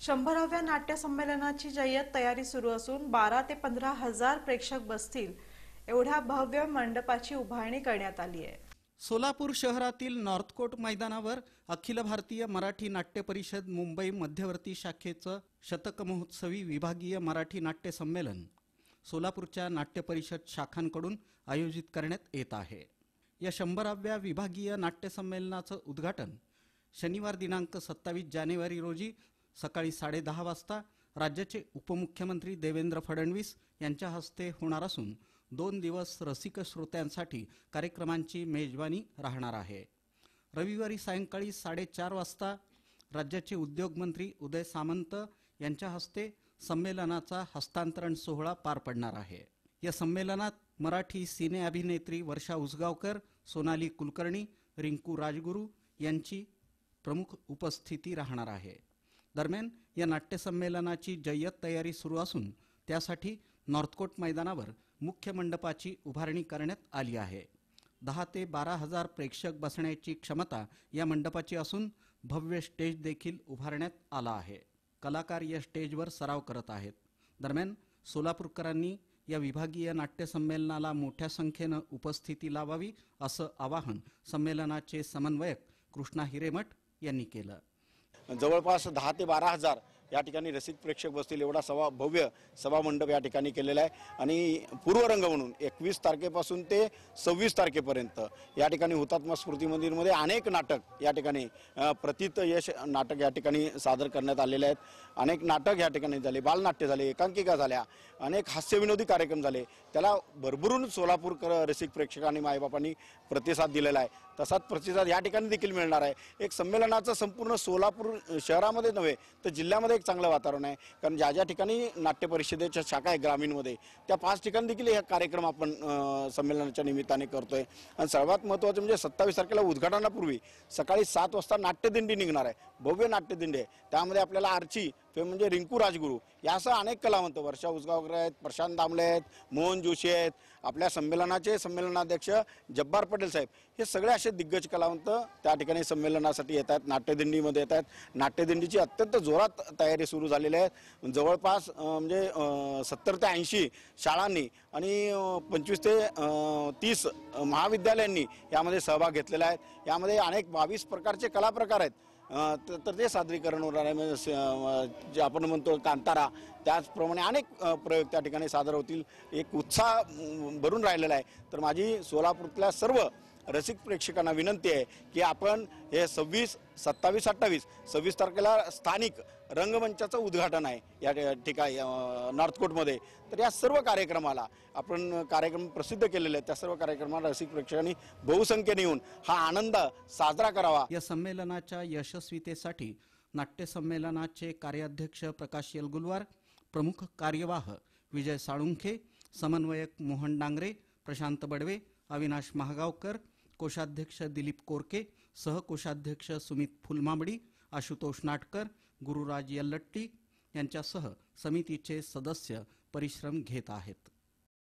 100व्या नाट्य संमेलनाची जय्यत तयारी सुरू असून 12 ते 15 हजार प्रेक्षक बसतील एवढ्या भव्य मंडपाची उभारणी करण्यात आली आहे। सोलापूर शहरातील नॉर्थकोट मैदानावर अखिल भारतीय मराठी नाट्य परिषद मुंबई मध्यवर्ती शाखेचं शतक महोत्सवी विभागीय मराठी नाट्य संमेलन सोलापूरच्या नाट्य परिषद शाखांकडून आयोजित करण्यात येत आहे। या 100व्या विभागीय नाट्य संमेलनाचं उद्घाटन शनिवार दिनांक 27 जानेवारी रोजी सकाळी 10:30 वाजता राज्याचे उपमुख्यमंत्री देवेंद्र फडणवीस यांच्या हस्ते होणार असून 2 दिवस रसिक श्रोत्यांसाठी कार्यक्रमांची मेजबानी राहणार आहे। रविवारी सायंकाळी 4:30 वाजता राज्याचे उद्योग मंत्री उदय सामंत यांच्या हस्ते संमेलनाचा हस्तांतरण सोहळा पार पडणार आहे। या संमेलनात मराठी सिने अभिनेत्री वर्षा उसगावकर, सोनाली कुलकर्णी, रिंकू राजगुरू यांची प्रमुख उपस्थिती राहणार आहे। दरम्यान या नाट्य संमेलनाची जय्यत तयारी सुरू असून त्यासाठी नॉर्थकोट मैदानावर मुख्य मंडपाची उभारणी करण्यात आली आहे। 10 ते 12 हजार प्रेक्षक बसण्याची क्षमता या मंडपाची असून भव्य स्टेज देखील उभारण्यात आला आहे। कलाकार या स्टेजवर सराव करत आहेत। दरम्यान सोलापूरकरांनी या विभागीय नाट्य संमेलनाला मोठ्या संख्येने उपस्थिती लावावी असं आवाहन संमेलनाचे समन्वयक कृष्णा हिरेमठ यांनी केलं। जवळपास 10 ते 12 हजार या ठिकाणी रसिक प्रेक्षक बसतील एवढा भव्य सभा मंडप या ठिकाणी केलेला आहे आणि पूर्वरंग म्हणून 21 तारखेपासून ते 26 तारखेपर्यंत या ठिकाणी हुतात्मा स्मृती मंदिरमध्ये अनेक नाटक या ठिकाणी प्रतीत यश नाटक या ठिकाणी सादर करण्यात आलेले आहेत। अनेक नाटक या ठिकाणी झाले, बालनाट्य झाले, एकांकिका झाल्या, अनेक हास्यविनोदी कार्यक्रम झाले। त्याला भरभरून सोलापूर रसिक प्रेक्षकांनी मायबापांनी प्रतिसाद दिलेला आहे। तसाच प्रतिसाद या ठिकाणी देखील मिळणार आहे। एक संमेलनाचं संपूर्ण सोलापूर शहरामध्ये नव्हे तर जिल्ह्यामध्ये एक चांगलं वातावरण आहे, कारण ज्या ज्या ठिकाणी नाट्य परिषदेच्या शाखा आहे ग्रामीणमध्ये त्या 5 ठिकाणी देखील हा कार्यक्रम आपण संमेलनाच्या निमित्ताने करतोय। आणि सर्वात महत्त्वाचं म्हणजे 27 तारखेला उद्घाटनापूर्वी सकाळी 7 वाजता नाट्यदिंडी निघणार आहे, भव्य नाट्यदिंडी आहे। त्यामध्ये आपल्याला आर्ची म्हणजे रिंकू राजगुरू यासह अनेक कलावंत, वर्षा उसगावकर आहेत, प्रशांत दामले आहेत, मोहन जोशी आहेत, आपल्या संमेलनाचे संमेलनाध्यक्ष जब्बार पटेल साहेब, हे सगळे असे दिग्गज कलावंत त्या ठिकाणी संमेलनासाठी येत आहेत, नाट्यदिंडीमध्ये येत आहेत। नाट्यदिंडीची अत्यंत जोरात तयारी सुरू झालेली आहे। जवळपास म्हणजे 70 ते 80 शाळांनी आणि 25 ते 30 महाविद्यालयांनी यामध्ये सहभाग घेतलेला आहे। यामध्ये अनेक 22 प्रकारचे कलाप्रकार आहेत तर ते सादरीकरण होणार आहे। जे आपण म्हणतो कांतारा, त्याचप्रमाणे अनेक प्रयोग त्या ठिकाणी सादर होतील। एक उत्साह भरून राहिलेला आहे। तर माझी सोलापूरतल्या सर्व रसिक प्रेक्षकांना विनंती आहे की आपण हे 26, 27, 28, 26 तारखेला स्थानिक रंगमंचाचं उद्घाटन आहे या ठिकाणी नॉर्थकोटमध्ये। तर या सर्व कार्यक्रमाला आपण कार्यक्रम प्रसिद्ध केलेले आहेत, त्या सर्व कार्यक्रमाला रसिक प्रेक्षकांनी बहुसंख्येने येऊन हा आनंद साजरा करावा। या संमेलनाच्या यशस्वीतेसाठी नाट्य संमेलनाचे कार्याध्यक्ष प्रकाश येलगुलवार, प्रमुख कार्यवाह विजय साळुंखे, समन्वयक मोहन डांगरे, प्रशांत बडवे, अविनाश महागावकर, कोषाध्यक्ष दिलीप कोरके, सहकोषाध्यक्ष सुमित फुलमांबडी, आशुतोष नाटकर, गुरुराज यल्लट्टी यांच्यासह समितीचे सदस्य परिश्रम घेत आहेत।